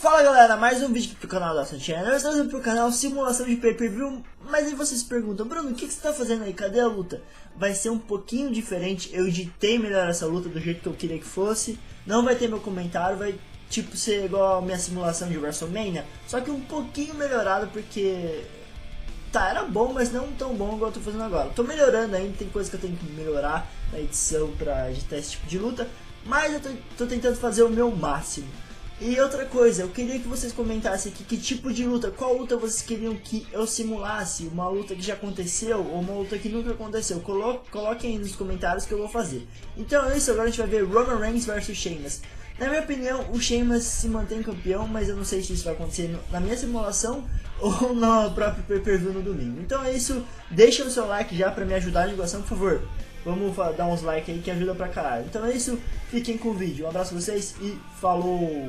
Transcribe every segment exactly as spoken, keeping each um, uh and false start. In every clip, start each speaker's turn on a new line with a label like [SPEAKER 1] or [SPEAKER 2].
[SPEAKER 1] Fala galera, mais um vídeo aqui pro canal da Santiana. Nós estamos pro canal Simulação de Pay-Per-View. Mas aí vocês perguntam, Bruno, o que, que você tá fazendo aí? Cadê a luta? Vai ser um pouquinho diferente. Eu editei melhor essa luta do jeito que eu queria que fosse. Não vai ter meu comentário, vai tipo ser igual a minha simulação de WrestleMania, só que um pouquinho melhorado, porque tá, era bom, mas não tão bom igual eu tô fazendo agora. Tô melhorando ainda, tem coisa que eu tenho que melhorar na edição pra editar esse tipo de luta, mas eu tô, tô tentando fazer o meu máximo. E outra coisa, eu queria que vocês comentassem aqui que tipo de luta, qual luta vocês queriam que eu simulasse, uma luta que já aconteceu ou uma luta que nunca aconteceu. Colo coloquem aí nos comentários que eu vou fazer. Então é isso, agora a gente vai ver Roman Reigns versus Sheamus. Na minha opinião, o Sheamus se mantém campeão, mas eu não sei se isso vai acontecer na minha simulação ou no próprio pay-per-view no domingo. Então é isso, deixa o seu like já pra me ajudar na divulgação, por favor. Vamos dar uns likes aí que ajuda pra caralho. Então é isso, fiquem com o vídeo. Um abraço a vocês e falou!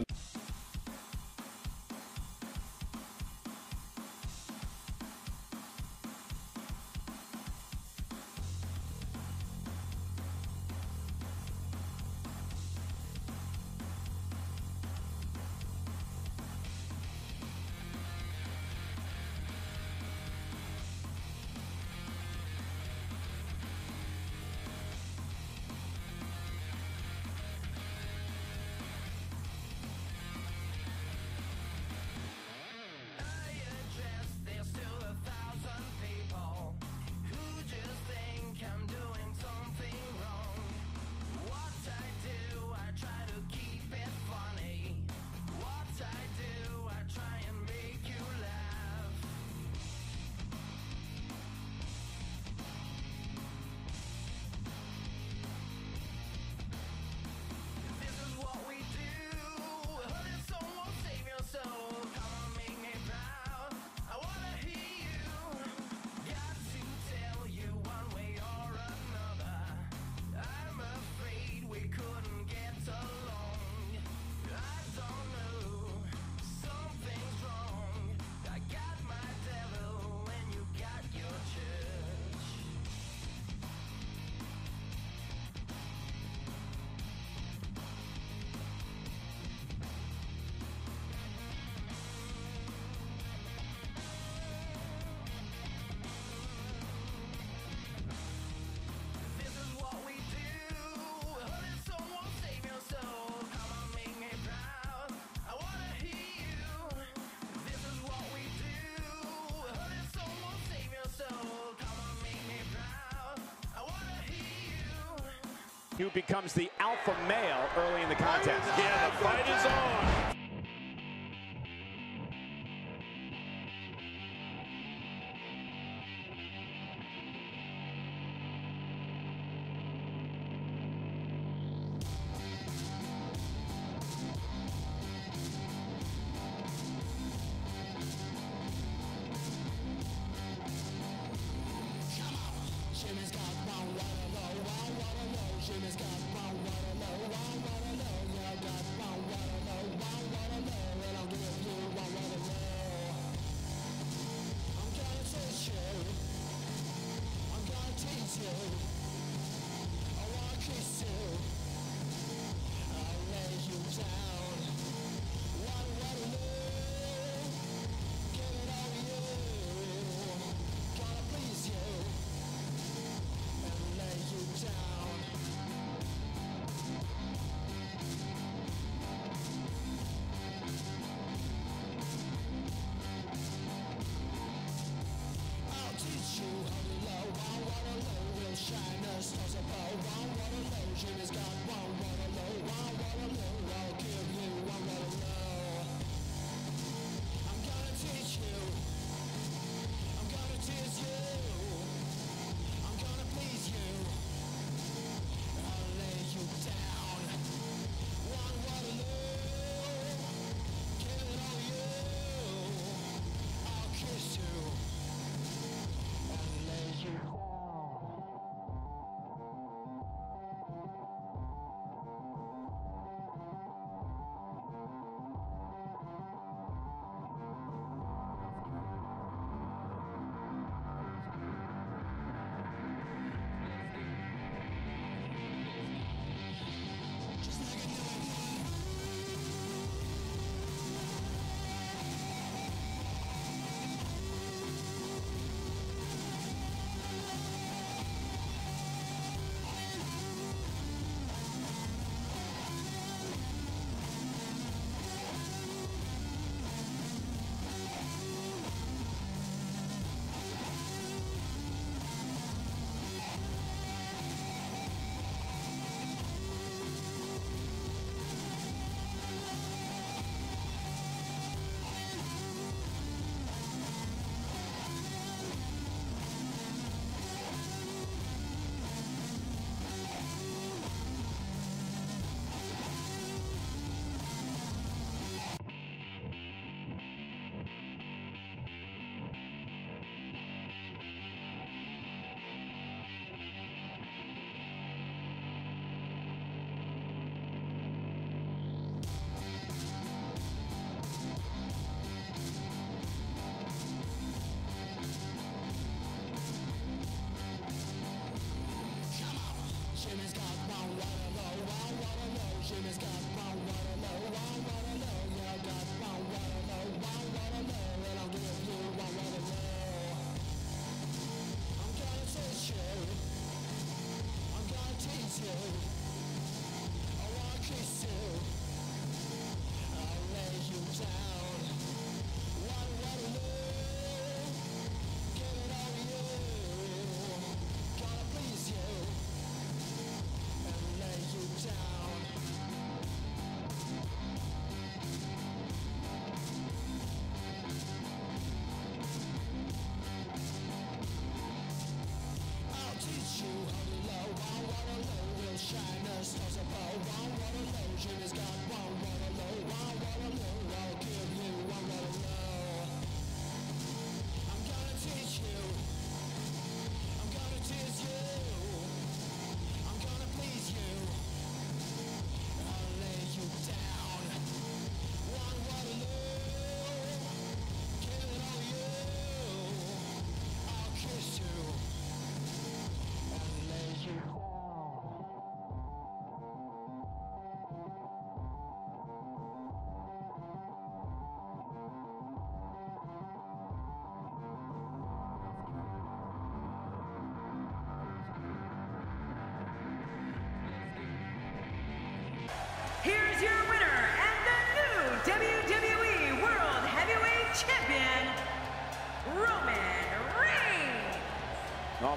[SPEAKER 2] Who becomes the alpha male early in the contest. Yeah, the fight is on.
[SPEAKER 3] Sheamus got one, one, one, one, one, one, yeah, got one, one, one, one, one.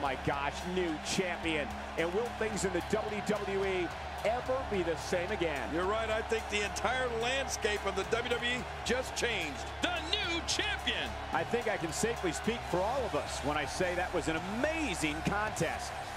[SPEAKER 2] my gosh, new champion. And will things in the W W E ever be the same again?
[SPEAKER 3] You're right. I think the entire landscape of the W W E just changed. The new champion.
[SPEAKER 2] I think I can safely speak for all of us when I say that was an amazing contest.